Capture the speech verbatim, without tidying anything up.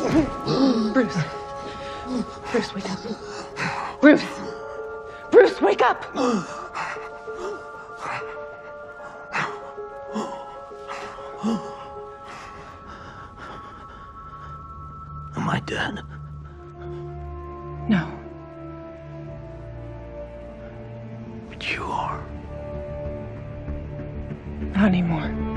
Bruce. Bruce, wake up. Bruce. Bruce, wake up. Am I dead? No. But you are. Not anymore.